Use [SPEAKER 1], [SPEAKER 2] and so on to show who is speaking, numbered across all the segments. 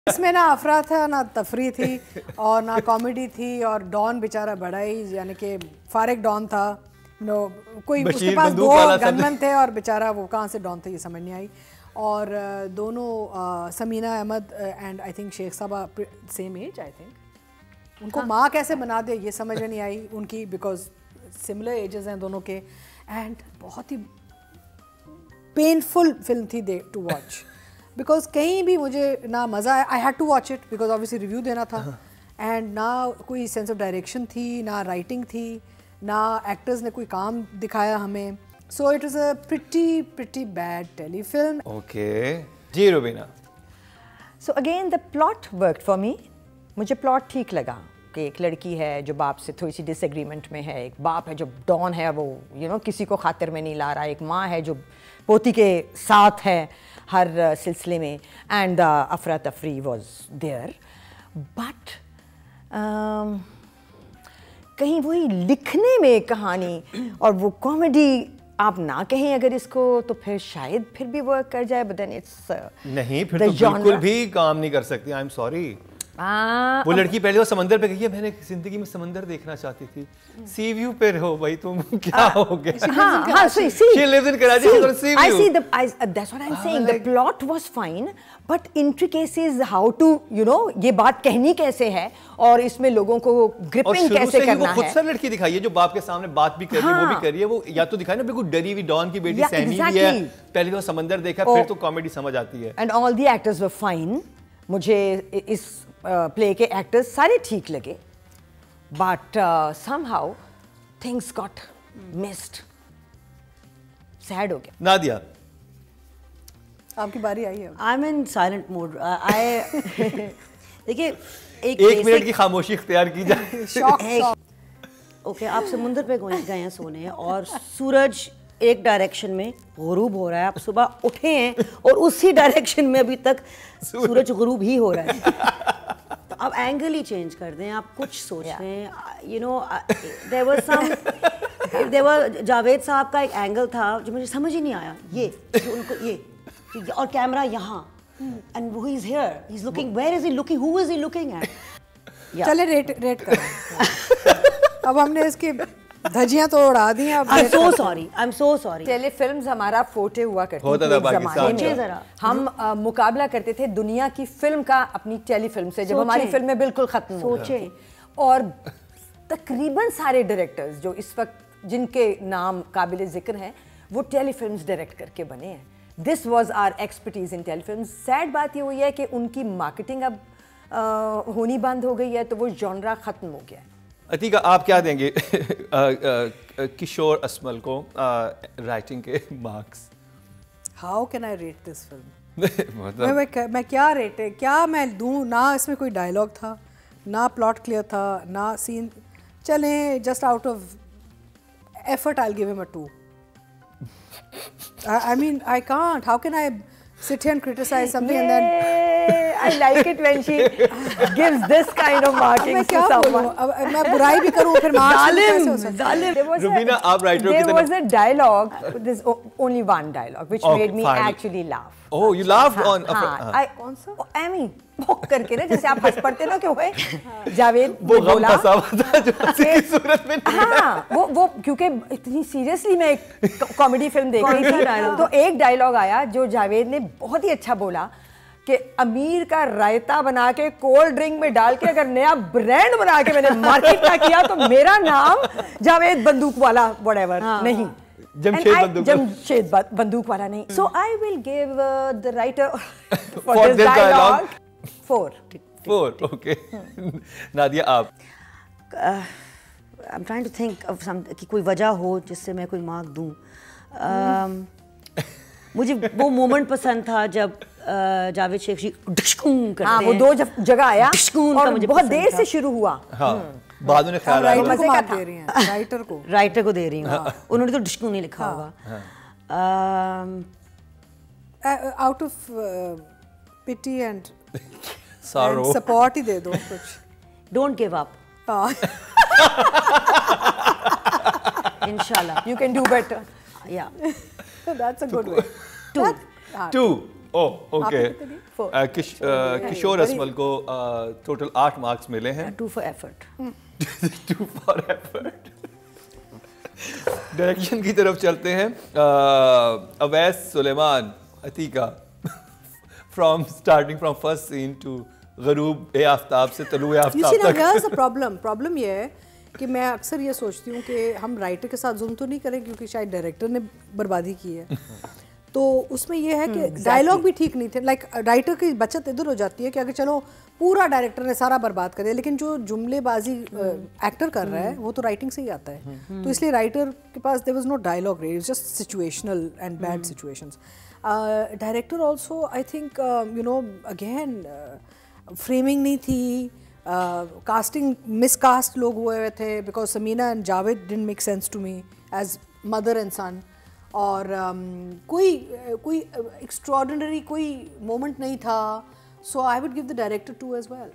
[SPEAKER 1] اس میں نہ افرا تھا نہ تفریح تھی اور نہ کامیڈی تھی اور ڈان بیچارہ بڑا ہی یعنی کہ فارغ ڈان تھا کوئی اس کے پاس دو گنمن تھے اور بیچارہ وہ کہاں سے ڈان تھے یہ سمجھ نہیں آئی. اور دونوں Samina Ahmed and I think Sheikh صاحبہ سیم ایج آئی تھنک ان کو ماں کیسے بنا دے یہ سمجھ میں نہیں آئی ان کی بیکاز سملر ایجز ہیں دونوں کے اینڈ بہت ہی پینفل فلم تھی ٹو واچ بیکاز کہیں بھی مجھے نہ مزہ آیا. I had to watch it because obviously review دینا تھا اینڈ نہ کوئی سینس آف ڈائریکشن تھی نہ رائٹنگ تھی نہ ایکٹرز نے کوئی کام دکھایا ہمیں. So it was a pretty bad telefilm.
[SPEAKER 2] Okay ji Rubina.
[SPEAKER 3] So again the plot worked for me. مجھے پلاٹ ٹھیک لگا کہ ایک لڑکی ہے جو باپ سے تھوڑی سی ڈس ایگریمنٹ میں ہے, ایک باپ ہے جو ڈان ہے وہ کسی کو خاطر میں نہیں لا رہا, ایک ماں ہے جو پوتی کے ساتھ ہے ہر سلسلے میں, اینڈ دا افراتفری واز دیئر. بٹ کہیں وہی لکھنے میں کہانی اور وہ کامیڈی آپ نہ کہیں اگر اس کو تو پھر شاید پھر بھی ورک کر جائے, بٹ دین اٹس
[SPEAKER 2] نہیں پھر تو بالکل بھی کام نہیں کر سکتی. I am sorry. وہ لڑکی پہلے وہ سمندر پہ گئی ہے, میں نے زندگی میں سمندر دیکھنا چاہتی تھی. سی ویو پہ رہو بھائی تم کیا ہو گیا.
[SPEAKER 3] ہاں
[SPEAKER 2] she lives in Karachi, she's on sea view.
[SPEAKER 3] I see that's what I'm saying. The plot was fine, but intricacies how to یہ بات کہنی کیسے ہے اور اس میں لوگوں کو گرپنگ کیسے کرنا ہے.
[SPEAKER 2] خود سا لڑکی دکھائی ہے جو باپ کے سامنے بات بھی کر رہی ہے وہ بھی کر ری ہے. وہ یا تو دکھائی نا بالکل ڈری ہوئی ڈان کی بیٹی سیمی بھی ہے, پہلے وہ سمندر دیکھا پھر تو کامیڈی سمجھ آتی ہے.
[SPEAKER 3] And all the actors were fine. مجھے اس پلے کے ایکٹرز سارے ٹھیک لگے, but somehow things got missed. Sad ہو گیا.
[SPEAKER 2] نادیہ
[SPEAKER 1] آپ کی باری آئی ہے.
[SPEAKER 4] I am in silent mode. دیکھیے
[SPEAKER 2] ایک منٹ کی خاموشی اختیار کی جائے.
[SPEAKER 4] اوکے آپ سمندر پہ گئے ہیں سونے اور سورج ایک ڈائریکشن میں غروب ہو رہا ہے, آپ صبح اٹھے ہیں اور اسی ڈائریکشن میں ابھی تک سورج غروب ہی ہو رہا ہے. تو آپ اینگل ہی چینج کر دیں, آپ کچھ سوچ رہے ہیں. there was جاوید صاحب کا ایک اینگل تھا جو مجھے سمجھ ہی نہیں آیا, یہ ان کو یہ اور کیمرہ یہاں and who is here, he's looking, where is he looking, who is he looking at.
[SPEAKER 1] چلے ریٹ کریں. اب ہم نے اس کی دھجیاں تو اڑا دی ہیں.
[SPEAKER 4] I'm so sorry.
[SPEAKER 3] Tele films ہمارا فوٹے ہوا کرتی تھی ایک زمانے میں. ہم مقابلہ کرتے تھے دنیا کی فلم کا اپنی ٹیلی فلم سے, جب ہماری فلمیں بالکل ختم ہو گئی. اور تقریباً سارے ڈائریکٹرز جو اس وقت جن کے نام قابل ذکر ہیں وہ ٹیلی فلمز ڈائریکٹ کر کے بنے ہیں. This was our expertise in telefilms. Sad بات یہ ہوئی ہے کہ ان کی مارکیٹنگ اب ہونی بند ہو گئی ہے, تو وہ جانرا ختم ہو گیا ہے.
[SPEAKER 2] عتیقہ آپ کیا دیں گے کشور اسمل کو رائٹنگ کے marks?
[SPEAKER 1] How can I rate this film? میں کیا ریٹ کیا میں دوں؟ نہ اس میں کوئی ڈائلاگ تھا, نہ پلاٹ کلیئر تھا, نہ سین. چلیں just out of effort I give ہم a 2. I mean, I can't. How can I sit here and criticize something and then...
[SPEAKER 3] I like it when she gives this kind of markings to someone.
[SPEAKER 1] میں برائی بھی کروں پھر
[SPEAKER 2] روبینہ آپ writer کی
[SPEAKER 3] There was a dialogue, there's only one dialogue which made me actually laugh.
[SPEAKER 2] Oh, you laughed on...
[SPEAKER 3] کون سا؟ ایمی بھوک کر کے نا جیسے آپ ہنس پڑتے نا کہ ہوئے جاوید
[SPEAKER 2] وہ غم پھنسا ہوا تھا جو اسی کی صورت میں.
[SPEAKER 3] ہاں وہ کیونکہ اتنی سیریسلی میں کامیڈی فلم دیکھ رہی تھی تو ایک ڈائلاگ آیا جو جاوید نے بہت ہی اچھا بولا کہ امیر کا رائتا بنا کے کولڈ ڈرنک میں ڈال کے اگر نیا برانڈ بنا کے میں نے مارکیٹ نہ کیا تو میرا نام جاوید بندوق والا whatever نہیں, جمشید بندوق والا نہیں. So I will give the writer for this dialogue 4.
[SPEAKER 2] Okay. Nadia آپ؟
[SPEAKER 4] I'm trying to think of something کہ کوئی وجہ ہو جس سے میں کوئی مارک دوں. مجھے وہ مومنٹ پسند تھا جب جاوید شیخ جی ڈشکون کرتے ہیں.
[SPEAKER 3] وہ دو جگہ آیا اور بہت دیر سے شروع ہوا.
[SPEAKER 2] ہاں بعد میں خیال آیا
[SPEAKER 1] مزے کا دے رہی ہیں
[SPEAKER 4] رائٹر کو دے رہی ہوں. انہوں نے تو ڈشکون نہیں لکھا ہوگا.
[SPEAKER 1] Out of pity and
[SPEAKER 2] sorrow
[SPEAKER 1] support ہی دے دو کچھ.
[SPEAKER 4] Don't give up. انشاءاللہ
[SPEAKER 3] you can do better.
[SPEAKER 4] Yeah.
[SPEAKER 1] That's a good way.
[SPEAKER 4] 2.
[SPEAKER 2] Okay Kishwar Asmal کو ٹوٹل 8 مارکس ملے ہیں.
[SPEAKER 4] 2 for effort.
[SPEAKER 2] 2 for effort. Direction کی طرف چلتے ہیں. Awais Suleman Atiqa from starting from first scene to غروب آفتاب سے طلوع آفتاب تک.
[SPEAKER 1] پرابلم یہ ہے کہ میں اکثر یہ سوچتی ہوں کہ ہم رائٹر کے ساتھ ظلم تو نہیں کریں کیونکہ شاید ڈائریکٹر نے بربادی کی ہے. تو اس میں یہ ہے کہ ڈائلاگ بھی ٹھیک نہیں تھے. لائک رائٹر کی بچت ادھر ہو جاتی ہے کہ اگر چلو پورا ڈائریکٹر نے سارا برباد کر دیا, لیکن جو جملے بازی ایکٹر کر رہا ہے وہ تو رائٹنگ سے ہی آتا ہے. تو اس لیے رائٹر کے پاس there was no dialogue really, it was just situational and bad situations. Director also I think you know again framing نہیں تھی, کاسٹنگ مس کاسٹ لوگ ہوئے تھے because Samina and Javed didn't make sense to me as mother and son. اور کوئی extraordinary کوئی moment نہیں تھا. So I would give the director 2 as well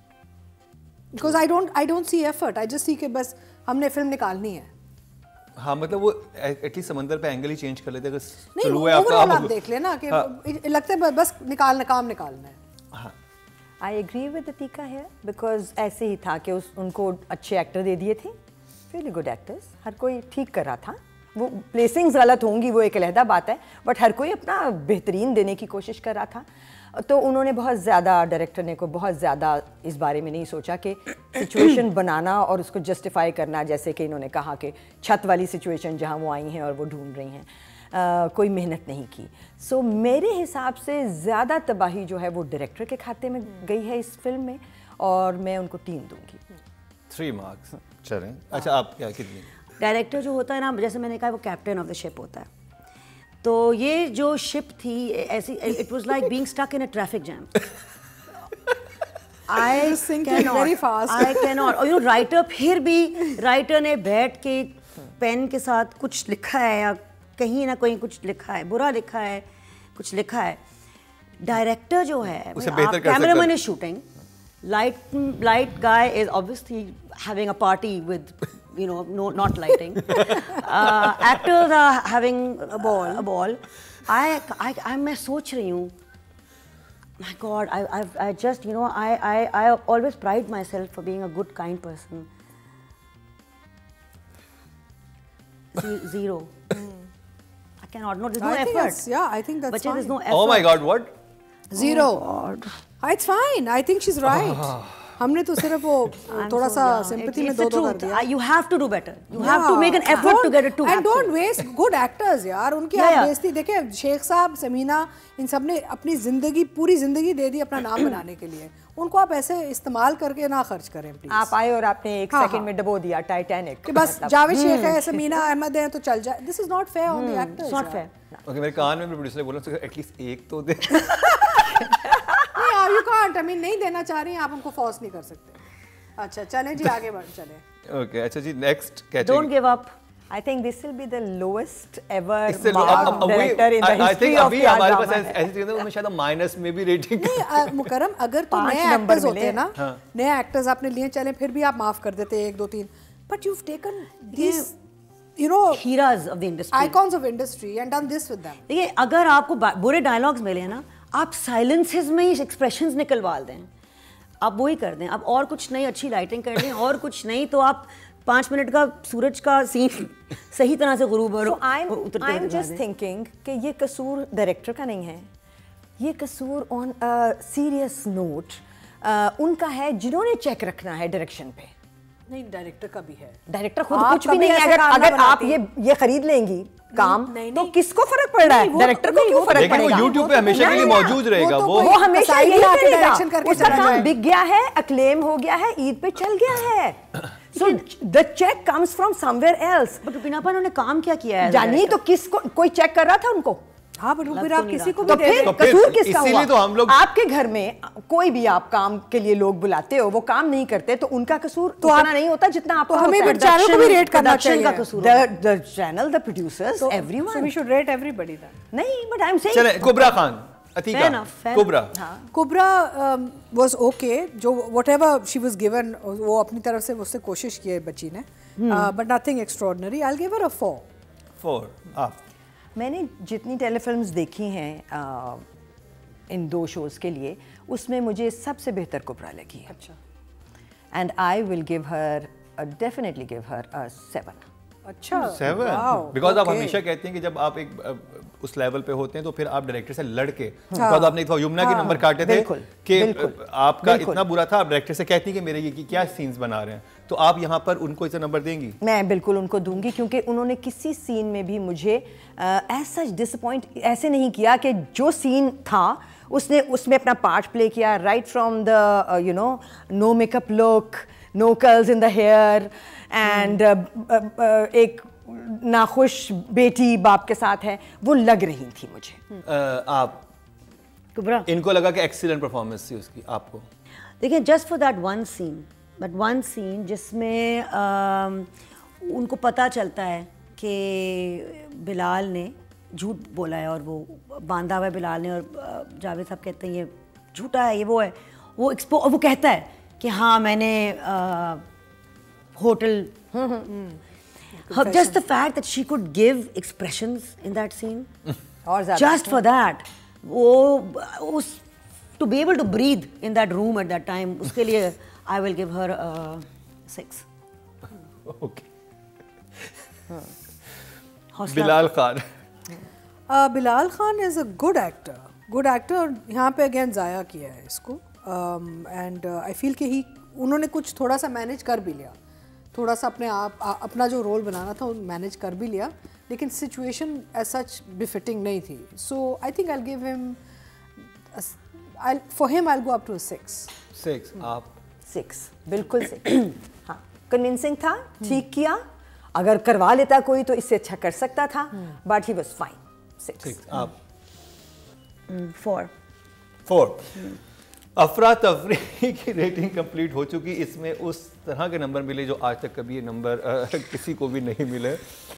[SPEAKER 1] because I don't see effort, I just see کہ بس ہم نے فلم نکالنی ہے.
[SPEAKER 2] ہاں مطلب وہ ایٹ لیسٹ سمندر پہ اینگل ہی چینج کر لیتے.
[SPEAKER 1] نہیں آپ دیکھ لیں نا کہ لگتا ہے بس کام نکالنا ہے.
[SPEAKER 3] I agree with Atika here because ایسے ہی تھا کہ ان کو اچھے ایکٹر دے دیے تھے, really good actors, ہر کوئی ٹھیک کر رہا تھا. وہ پلیسنگز غلط ہوں گی وہ ایک علیحدہ بات ہے, بٹ ہر کوئی اپنا بہترین دینے کی کوشش کر رہا تھا. تو انہوں نے بہت زیادہ ڈائریکٹر نے کو بہت زیادہ اس بارے میں نہیں سوچا کہ سچویشن بنانا اور اس کو جسٹیفائی کرنا, جیسے کہ انہوں نے کہا کہ چھت والی سچویشن جہاں وہ آئی ہیں اور وہ ڈھونڈ رہی ہیں, کوئی محنت نہیں کی. سو میرے حساب سے زیادہ تباہی جو ہے وہ ڈائریکٹر کے کھاتے میں گئی ہے اس فلم میں, اور میں ان کو 3 دوں گی.
[SPEAKER 2] 3 مارکس. چلیں اچھا آپ کیا کتنی؟
[SPEAKER 4] ڈائریکٹر جو ہوتا ہے نا, جیسے میں نے کہا وہ کیپٹن آف دا شپ ہوتا ہے. تو یہ جو شپ تھی ایسی, it was like being stuck in a traffic jam. I cannot. اور رائٹر پھر بھی رائٹر نے بیٹھ کے پین کے ساتھ کچھ لکھا ہے یا کہیں نہ کہیں کچھ لکھا ہے, برا لکھا ہے, کچھ لکھا ہے. ڈائریکٹر جو ہے, cameraman is shooting, light guy is obviously having a party with not lighting. Actors are having a ball. میں سوچ رہی ہوں, my God, I just I always pride myself for being a good kind person. 0. I cannot. No, there's no effort.
[SPEAKER 1] I think that's fine.
[SPEAKER 4] There's no effort.
[SPEAKER 2] Oh my God, what?
[SPEAKER 1] 0. It's fine. I think she's right. ہم نے تو صرف وہ تھوڑا سا sympathy میں 2 کر دیا.
[SPEAKER 4] You have to do better. You have to make an effort to get it to happen.
[SPEAKER 1] And don't waste good actors یار. ان کی آپ بیزتی دیکھیں, شیخ صاحب, سمینا, ان سب نے اپنی زندگی پوری زندگی دے دی اپنا نام بنانے کے لیے. ان کو آپ ایسے استعمال کر کے نہ خرچ کریں پلیز.
[SPEAKER 3] آپ آئے اور آپ نے 1 سیکنڈ میں ڈبو دیا ٹائٹینک
[SPEAKER 1] کہ بس جاوید شیخ ہے, سمینا احمد ہے تو چل جائے. This is not fair on the actors.
[SPEAKER 4] It's not fair.
[SPEAKER 2] Okay میرے کان میں پروڈیوسر نے بولا ایٹ لیسٹ 1 تو دے.
[SPEAKER 1] You can't. I mean نہیں دینا چاہ رہی ہیں آپ, ہم کو فورس نہیں کر سکتے. اچھا چلیں جی آگے بڑھ چلیں.
[SPEAKER 2] اوکے اچھا جی next category.
[SPEAKER 4] Don't give up.
[SPEAKER 3] I think this will be the lowest ever marked director in the history of the
[SPEAKER 2] ہمارے پاس ایسی چیز ہے شاید مائنس میں بھی ریٹنگ.
[SPEAKER 1] نہیں مکرم, اگر تو نئے ایکٹرز ہوتے نا, نئے ایکٹرز آپ نے لیے, چلیں پھر بھی آپ معاف کر دیتے 1 2 3, but you've taken these
[SPEAKER 4] heroes of the industry,
[SPEAKER 1] icons of industry and done this with them.
[SPEAKER 4] دیکھیے اگر آپ کو برے ڈائلاگز ملے ہیں نا, آپ سائلنسز میں ہی ایکسپریشنز نکلوال دیں, آپ وہی کر دیں. آپ اور کچھ نہیں, اچھی لائٹنگ کر دیں, اور کچھ نہیں تو آپ 5 منٹ کا سورج کا سین صحیح طرح سے غروب اور اترتے ہوئے.
[SPEAKER 3] I'm just thinking کہ یہ قصور ڈائریکٹر کا نہیں ہے, یہ قصور آن سیریس نوٹ ان کا ہے جنہوں نے چیک رکھنا ہے ڈائریکشن پہ.
[SPEAKER 1] نہیں ڈائریکٹر کا بھی ہے.
[SPEAKER 3] ڈائریکٹر خود کچھ بھی نہیں ہے. اگر آپ یہ خرید لیں گی کام تو کس کو فرق پڑ رہا ہے, ڈائریکٹر کو کیوں فرق پڑے گا؟
[SPEAKER 2] یوٹیوب پہ ہمیشہ کے لیے موجود رہے گا, وہ
[SPEAKER 3] ہمیشہ یہی کرے گا. اس کا کام بک گیا ہے, اکلیم ہو گیا ہے, عید پہ چل گیا ہے. So the check comes from somewhere else.
[SPEAKER 4] But Rupina Appa انہوں نے کام کیا کیا ہے
[SPEAKER 3] جانی, تو کس کو کوئی چیک کر رہا تھا ان کو؟
[SPEAKER 1] ہاں پھر آپ کسی کو
[SPEAKER 3] تو پھر قصور کس کا ہوا؟
[SPEAKER 2] تو ہم لوگ
[SPEAKER 3] آپ کے گھر میں کوئی بھی آپ کام کے لیے لوگ بلاتے ہو, وہ کام نہیں کرتے تو ان کا قصور تو اتنا نہیں ہوتا جتنا آپ کا.
[SPEAKER 1] ہمیں بھی چینل کو بھی ریٹ کرنا چاہیے.
[SPEAKER 3] The channel, the producers, everyone.
[SPEAKER 1] So we should rate everybody then.
[SPEAKER 3] نہیں, but I'm saying.
[SPEAKER 2] چلیں کبرا خان, عتیقہ,
[SPEAKER 1] کبرا واز اوکے, جو whatever she was given وہ اپنی طرف سے اس سے کوشش کی ہے بچی نے, but nothing extraordinary. I'll give her a 4.
[SPEAKER 2] آپ
[SPEAKER 3] میں نے جتنی ٹیلی فلمز دیکھی ہیں ان 2 شوز کے لیے، اس میں مجھے سب سے بہتر کبرا لگی ہے.
[SPEAKER 1] اچھا.
[SPEAKER 3] And I will give her definitely give her 7.
[SPEAKER 1] اچھا
[SPEAKER 2] 7 بیکاز آپ ہمیشہ کہتے ہیں کہ جب آپ ایک اس لیول پہ ہوتے ہیں تو پھر آپ ڈائریکٹر سے لڑ کے، بیکاز آپ نے ایک یمنا کے نمبر کاٹے تھے کہ آپ کا اتنا برا تھا، آپ ڈائریکٹر سے کہتی ہیں کہ میرے یہ کیا سینز بنا رہے ہیں، تو آپ یہاں پر ان کو اتنا نمبر دیں گی؟
[SPEAKER 3] میں بالکل ان کو دوں گی، کیونکہ انہوں نے کسی سین میں بھی مجھے ایز سچ ڈس اپوائنٹ ایسے نہیں کیا کہ جو سین تھا اس میں اپنا پارٹ پلے کیا، right from the no make up look, no curls in the hair, and ایک ناخوش بیٹی باپ کے ساتھ ہے، وہ لگ رہی تھی مجھے.
[SPEAKER 2] آپ
[SPEAKER 4] کبرا
[SPEAKER 2] ان کو لگا کہ ایکسیلنٹ پرفارمنس تھی اس کی آپ کو؟
[SPEAKER 4] دیکھیں just for that one scene جس میں ان کو پتہ چلتا ہے کہ بلال نے جھوٹ بولا ہے اور وہ باندھا ہوا ہے بلال نے، اور جاوید صاحب کہتے ہیں یہ جھوٹا ہے، یہ وہ ہے، وہ کہتا ہے کہ ہاں میں نے hotel. Just the fact that she could give expressions in that scene, just for that, to be able to breathe in that room at that time, uske liye I will give her 6.
[SPEAKER 2] Okay. Bilal Khan.
[SPEAKER 1] Bilal Khan is a good actor, اور یہاں پہ again ضائع کیا ہے اس کو، and I فیل کہ انہوں نے کچھ تھوڑا سا مینیج کر بھی لیا، تھوڑا سا اپنا جو رول بنانا تھا وہ مینیج کر بھی لیا، لیکن سچویشن ایز سچ بفٹنگ نہیں تھی. So I think I give him for him I go up to 6.
[SPEAKER 2] آپ
[SPEAKER 3] 6 بالکل 6. ہاں کنونسنگ تھا، ٹھیک کیا، اگر کروا لیتا کوئی تو اس سے اچھا کر سکتا تھا، بٹ ہی واز فائن. 6.
[SPEAKER 2] آپ
[SPEAKER 4] 4.
[SPEAKER 2] افراتفری کی ریٹنگ کمپلیٹ ہو چکی، اس میں اس طرح کے نمبر ملے جو آج تک کبھی یہ نمبر کسی کو بھی نہیں ملے.